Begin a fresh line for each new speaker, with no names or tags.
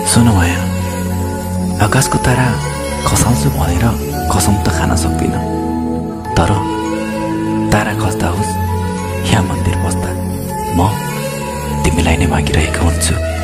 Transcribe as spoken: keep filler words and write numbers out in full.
सुन माया, आकाशको तारा खसाउँछु भनेर कसम त खान सक्दिन, तर तारा खस्दा होस् या मन्दिर बस्दा म तिमीलाई नै मागिरहेको हुन्छु।